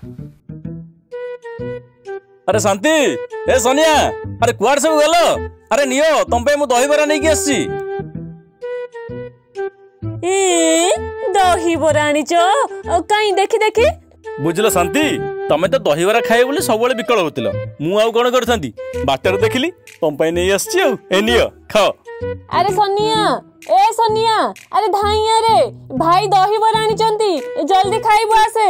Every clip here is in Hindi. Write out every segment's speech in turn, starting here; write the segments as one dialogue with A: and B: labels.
A: अरे शांति ए सोनिया अरे कुआड़ सब गल अरे नियो तुम पे मु दहीबरा नहीं आसी
B: दहीबरा आनीच कहीं देखी देखी
A: बुझल शांति तमें तो दहीबरा खाए बोली सब विकल होतिल मु आउ कोन करथांती बाटर देखिली तुम पे नहीं आसी ए नियो खाओ।
B: अरे सोनिया अरे धाइया रे भाई दहीबरा आनीचंती जल्दी खाइबो आसे।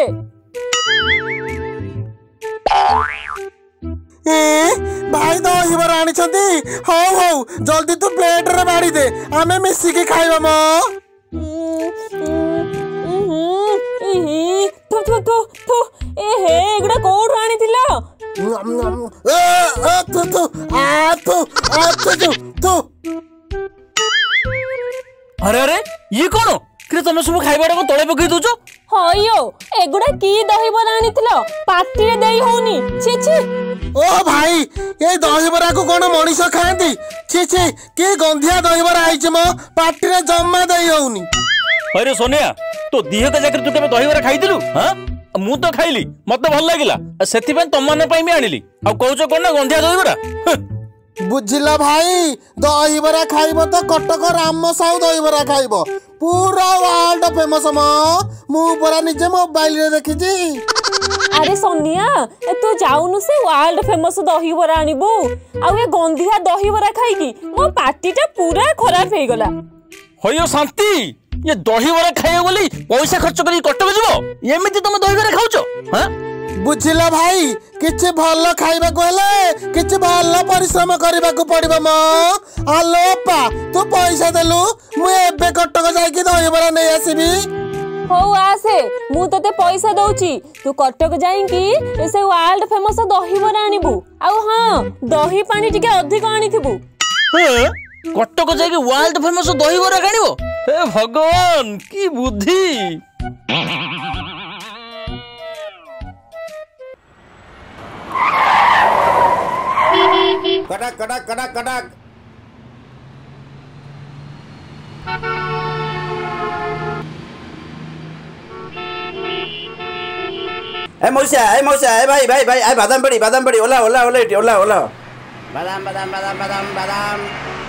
C: भाई दहीबरा आनीचंती हौ हौ जल्दी तू प्लेट रे बाड़ी दे आमे मिसी के खाइबा म।
B: एगुड़ा कोठु आनीथिलो
A: अरे अरे ये कौन कि तुम सब खाइबा को तले पकई दोछ
B: हयो एगुड़ा की दहीबरा आनीथिलो पार्टी रे देई होनी छी छी।
C: ओ भाई ये दहीबरा को कौन मनीष खाती छी छी के गंधिया दहीबरा आइछ म पार्टी रे जम्मा देई होनी।
A: अरे सोनिया तो दीह का जाकर तू केबे दहीबरा खाइदिलु हां मु तो खाइली मते भल लागिला सेति पे तम माने पई मी आनिली आ कहउछ कोन ना गंधिया दहीबरा
C: बुझिला भाई दहीबरा खाइबो तो कटक राम साहू दहीबरा खाइबो पूरा वर्ल्ड फेमस मु पूरा निजे मोबाइल रे देखिजी।
B: अरे सोनिया तू जाउनु से वर्ल्ड फेमस दहीबरा आनिबू आ ए गंधिया दहीबरा खाइकी मो पार्टीटा पूरा खराब हे गला।
A: होयो शांति ये दहीबरा खाइए बोली पैसा खर्च करी कटक जीवो एमिति तुम दहीबरा खाउछ हां
C: बुझिला भाई किछि भल खाइबा को हेले किछि भल परिश्रम करबा को पड़िबो म। आलोपा तू पैसा देलु मु एबे कटक जाई कि दहीबरा नै आसीबी।
B: हो आसे मु तते पैसा दउची तू कटक जाई कि से वर्ल्ड फेमस दहीबरा आनिबू आ हां दही पानी टिके अधिक आनिथिबू।
A: कटक जाई कि वर्ल्ड फेमस दहीबरा खानिबो हे भगवान की बुद्धि।
D: कड़क कड़क कड़क कड़क ए मौसा ए भाई भाई भाई ए बादाम बड़ी ओला ओला ओला इटी ओला ओला बादाम बादाम बादाम बादाम बादाम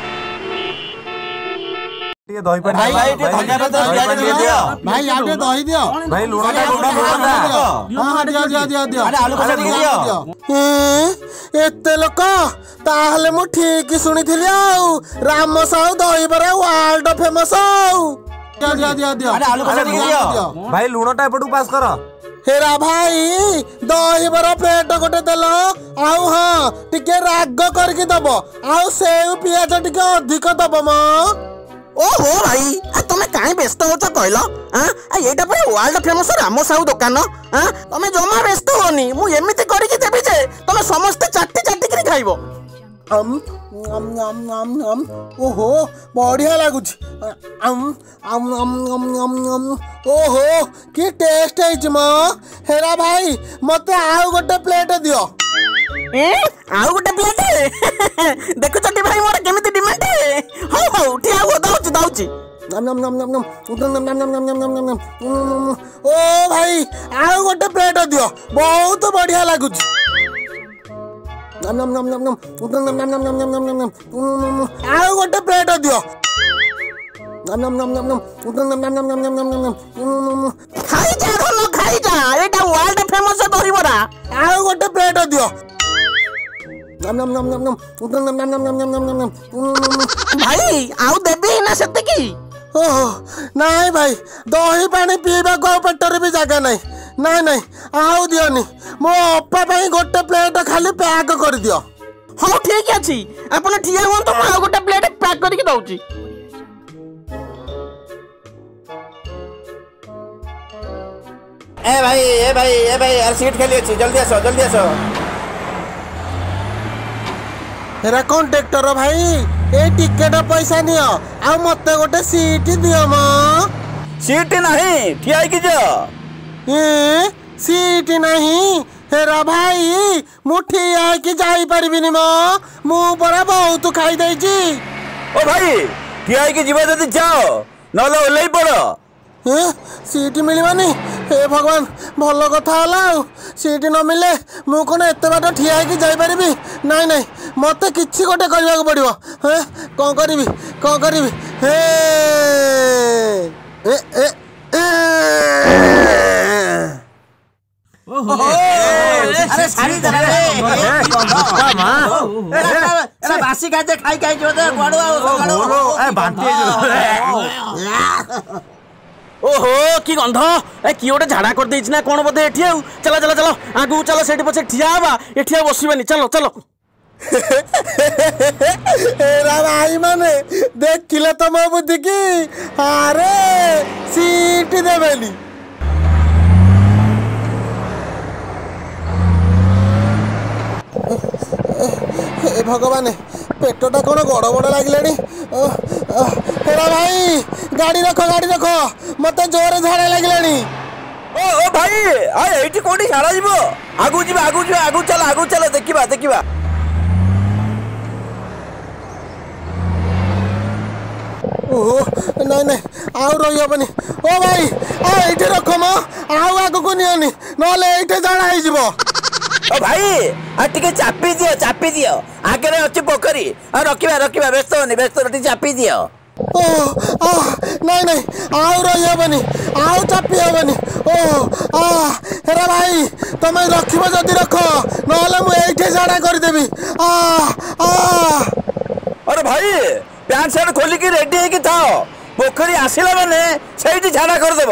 E: ये दही पर भाई
C: दियो भाई आगे दही दियो
E: भाई लूणा
C: हां दियो
E: अरे आलू कसा दियो
C: एते लोक ताहले मु ठीक सुनिथिली आउ राम साहू दहीबरा वर्ल्ड फेमस आउ दियो
E: अरे आलू कसा दियो भाई लूणटा एपटू पास कर
C: हेरा भाई दहीबरा प्लेट गोटे देल आउ हाँ टिके राग करके दब आउ सेउ पियाज टिके अधिक दब म।
D: ओहो भाई तुम कहीं व्यस्त होच कहल एटा पर वर्ल्ड फेमस राम साहू दुकान तुम जमा व्यस्त होनी मु एमिति करके देबी जे तुम समस्त चाटी चाटी करी खाइबो।
C: ओहो बढ़िया लगुच ओहो कि टेस्ट है हेरा भाई मते आउ गोटे प्लेट दियो
D: आउ गोटे प्लेट देखु चटी भाई मोर केमिति डिमांड हो हो ठिया हो दाउची
C: ओ भाई आउ गोटे प्लेट दियो बहुत बढ़िया लगुच आउ गोटे प्लेट दियो
D: खाई जा एटा वर्ल्ड फेमस दहीबरा
C: आउ गोटे प्लेट दियो
D: भाई आउ देबी ना सेते की
C: ओहो नाई भाई दही पानी पीबा को पेटर भी जगह नहीं नहीं नहीं आउ दियोनी मो अप्पा भाई गोटे प्लेट खाली पैक कर दियो।
D: हाँ ठीक अछि आपण ठिया हो तो मैं गोटे प्लेट पैक करके दउची। ए भाई यार सीट खाली अछि जल्दी आसो
C: हेरा कॉन्ट्रैक्टर भाई ए टिकेट पैसा नियो आ मते गोटे सीट दियो म।
D: सीट नहीं ठिया कि जा
C: सीट नहीं हेरा भाई मु ठिया कि जाई परबिनी म मु परा बहुत खाई देछि।
D: ओ भाई ठिया कि जीवा जदी जाओ नले ओलै पड़ो
C: सीट मिलवानी हे भगवान भल कथा हला सीट न मिले मु कौन एत बाट ठिया होगी जापर नाई नाई मत कि गोटे करने को पड़ो कौन करी हे ए ए
D: अरे सारी बासी खाते खाई खाई जो
A: ओहो की गंध ए कि गोटे झाड़ा कर देछि ना कोन बोधे एठी आउ चलो चलो चलो आगु चलो सेठी पछे ठिया हवा एठी बसिबानी चलो चलो
C: एरा भाई माने देखिले तो मो बुद्धि की अरे सीट देबेली हे भगवान पेटटा कौन गड़ बड़ लगे हेरा भाई गाड़ी रख मत जोरे झाड़ा लगे
D: ओ भाई एठी कोठी झाड़ा जीवो आगु चलो देखिबा
C: ओहो नहीं आउ रही हेनी ओ भाई ये रख म आउ आग को नियनी नले ये झाड़ा हो
D: ओ भाई टिके चापी दियो आगे अच्छे पोखरी रखा व्यस्त होनी चापी दियो
C: नहीं आउ रही हेनी आउ चापी हेनी हेरा भाई तुम रख जदि रख ना मुझे झाड़ा करदेवी
D: अरे भाई पैंट शर्ट खोलिकी रेडी होगी था पोखरी आसला माने से झाड़ा करदेव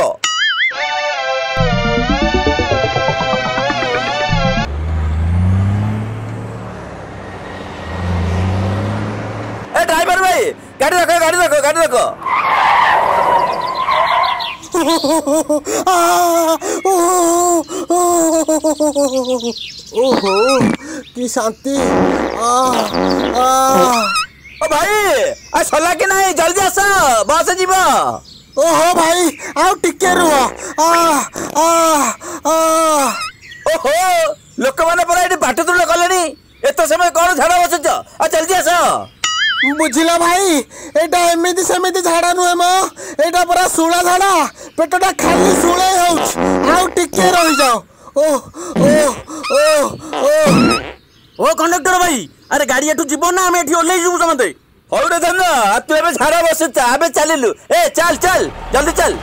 D: ड्राइवर भाई गाड़ी रखो
C: ओहो की शांति
D: ओ भाई सला कि नहीं जल्दी आस बस जीव
C: ओहो भाई आउ टिके रुह
D: ओहो लोक मैंने पूरा ये बाट तुल कले एत समय कौन झाड़ा बसुच जल्दी आस
C: बुझिला भाई एटा एमिति सेमिति झाड़ा नुहे मो एटा पूरा सुला झाड़ा पेटटा खाली सुले होउछ आउ टिके रहि जाओ
A: ओ कंडक्टर भाई अरे गाड़ी एठू जीव ना हम एठी ओल्लै जीवु समते
D: हौ रे धन तू एबे झाड़ा बसुच आबे चलिलु ए चल जल्दी चल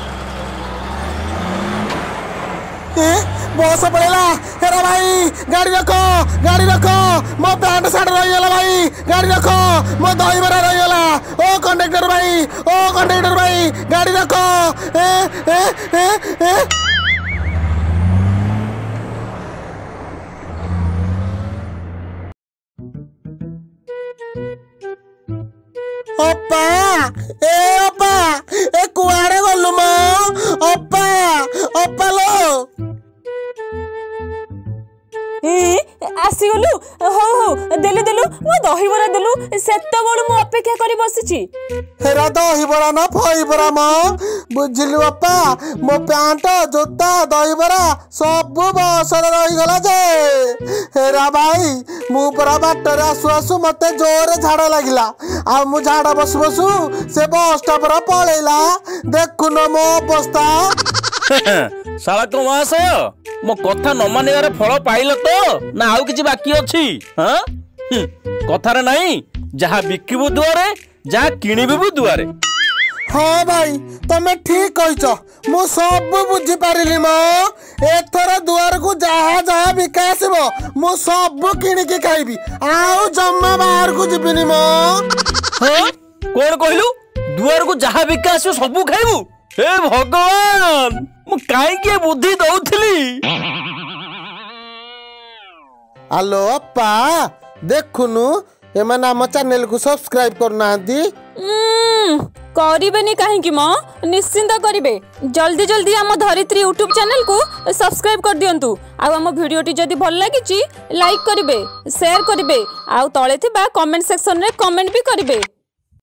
C: बस पड़ेला हेरा भाई गाड़ी रखो मो पैंट शर्ट रही गला भाई गाड़ी रखो मो दही बरा रही गला ओ कंडक्टर भाई गाड़ी रखो ओप्पा ए कुआड़े गलु मो ओप्पा लो
B: आसीगलु हो देलु मो दही बरा देलु सेत बळु मो अपेक्षा करी बसिची
C: हेरा दही बरा ना फई बरा म बुझिलु बापा मो पैंट जूता दही बरा सब बसर रही गला जे हेरा भाई मु परा बाटर आसु मते जोरे झाड़ा लागिला आ मु झाड़ा बसु से बस स्टॉप रा पळेला देखुन मो अवस्था
A: साला को महाशय मो कथा न मानिबार फल पाइल तो ना आउ किछि बाकी अछि कथारे नहीं जहा बिकिबु दुआरे जहा किनिबु दुआरे
C: हाँ भाई तमे ठीक कहिछ मु सब बुझी पारिली मो एथर दुआर को जहा बिका आसीबो मु सब किनि के खाइबी आउ जम्मा बाहर को जिबिनी मो
A: हाँ कोन कहलु दुआर को जहा बिका आसीबो सब खाइबु हे भगवान मु काई के बुद्धि दउथली
C: हेलो अप्पा देखुनु एमन हम चैनल को सब्सक्राइब करनांती
B: करिबेनी काहे कि मो निश्चिंत करिबे जल्दी आम धरित्री यूट्यूब चैनल को सब्सक्राइब कर दियंतु आ आम वीडियोटी जदि भल लागिची लाइक करिबे शेयर करिबे आ तळे थिबा कमेंट सेक्शन रे कमेंट भी करिबे।